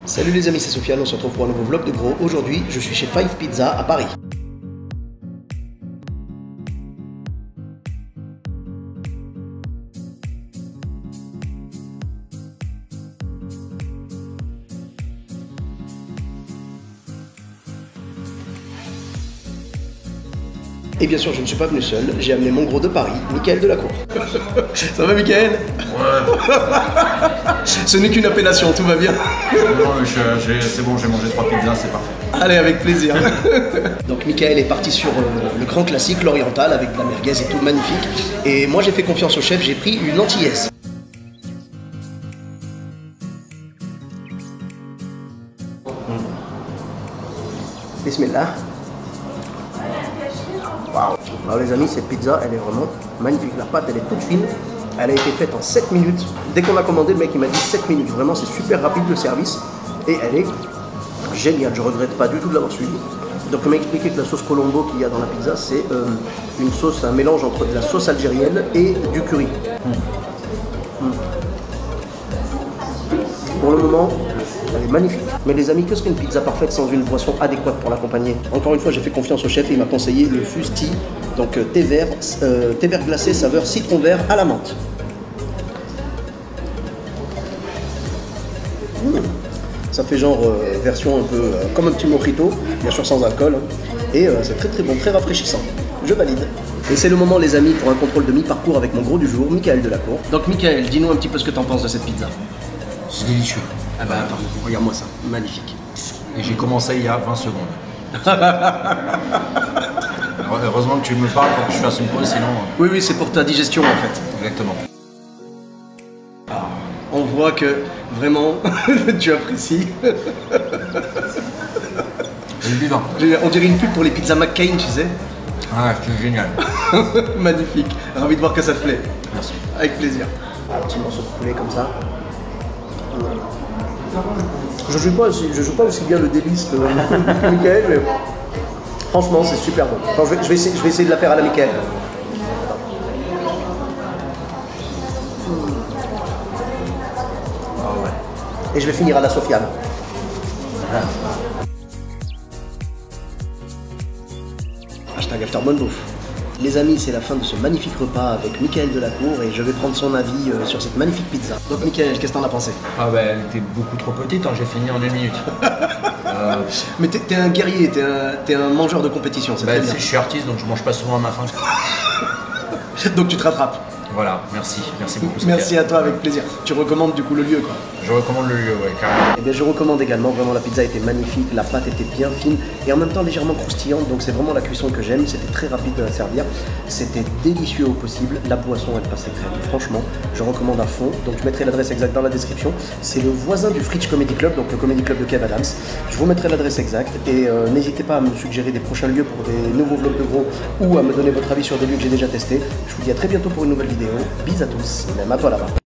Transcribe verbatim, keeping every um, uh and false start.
Salut les amis, c'est Sofiane, on se retrouve pour un nouveau vlog de gros. Aujourd'hui, je suis chez Five Pizza à Paris. Et bien sûr, je ne suis pas venu seul, j'ai amené mon gros de Paris, Mickaël Delacour. Ça va Mickaël? Ouais. Ce n'est qu'une appellation, tout va bien. Non, c'est bon, j'ai mangé trois pizzas, c'est parfait. Allez, avec plaisir. Donc Mickaël est parti sur euh, le grand classique, l'oriental, avec de la merguez et tout, magnifique. Et moi j'ai fait confiance au chef, j'ai pris une antillaise. Mm. Bismillah. Waouh. Alors les amis, cette pizza, elle est vraiment magnifique. La pâte, elle est toute fine. Elle a été faite en sept minutes. Dès qu'on a commandé, le mec il m'a dit sept minutes. Vraiment, c'est super rapide le service. Et elle est géniale. Je regrette pas du tout de l'avoir suivi. Donc il m'a expliqué que la sauce Colombo qu'il y a dans la pizza, c'est euh, une sauce, un mélange entre de la sauce algérienne et du curry. Mm. Mm. Pour le moment, elle est magnifique. Mais les amis, qu'est-ce qu'une pizza parfaite sans une boisson adéquate pour l'accompagner? Encore une fois, j'ai fait confiance au chef et il m'a conseillé le Fusti, donc thé vert, euh, thé vert glacé saveur citron vert à la menthe. Mmh. Ça fait genre euh, version un peu euh, comme un petit mojito, bien sûr sans alcool. Hein. Et euh, c'est très très bon, très rafraîchissant. Je valide. Et c'est le moment les amis pour un contrôle de mi-parcours avec mon gros du jour, Mickaël Delacour. Donc Mickaël, dis-nous un petit peu ce que tu en penses de cette pizza. C'est délicieux. Ah bah attends, regarde-moi ça, magnifique. Et j'ai commencé il y a vingt secondes. Heureusement que tu me parles pour que je fasse une pause, sinon... Oui, oui, c'est pour ta digestion en fait. Exactement. Ah, on voit que vraiment, tu apprécies. C'est vivant. On dirait une pub pour les pizzas McCain, tu sais. Ah, c'est génial. Magnifique, ravi de voir que ça te plaît. Merci. Avec plaisir. Un petit morceau de poulet comme ça. Je joue pas aussi, je joue pas aussi bien le délice que Mickaël, mais franchement c'est super bon. Attends, je, vais, je, vais essayer, je vais essayer de la faire à la Mickaël. Oh ouais. Et je vais finir à la Sofiane. Ah. Hashtag after bonne bouffe. Les amis, c'est la fin de ce magnifique repas avec Mickaël Delacour et je vais prendre son avis euh, sur cette magnifique pizza. Donc Mickaël, qu'est-ce que t'en as pensé? Ah bah elle était beaucoup trop petite, hein, j'ai fini en une minute. euh... Mais t'es, t'es un guerrier, t'es un, t'es un mangeur de compétition, c'est bah, très bien. Je suis artiste donc je mange pas souvent à ma faim. Donc tu te rattrapes. Voilà, merci, merci beaucoup. Merci à toi, avec plaisir. Tu recommandes du coup le lieu quoi? Je recommande le lieu, ouais, carrément. Eh bien je recommande également, vraiment la pizza était magnifique, la pâte était bien fine et en même temps légèrement croustillante, donc c'est vraiment la cuisson que j'aime, c'était très rapide de la servir, c'était délicieux au possible, la boisson elle passait crème, franchement, je recommande à fond, donc je mettrai l'adresse exacte dans la description, c'est le voisin du Fridge Comedy Club, donc le Comedy Club de Kev Adams, je vous mettrai l'adresse exacte et euh, n'hésitez pas à me suggérer des prochains lieux pour des nouveaux vlogs de gros ou à me donner votre avis sur des lieux que j'ai déjà testés, je vous dis à très bientôt pour une nouvelle vidéo, bisous à tous, même à toi là-bas.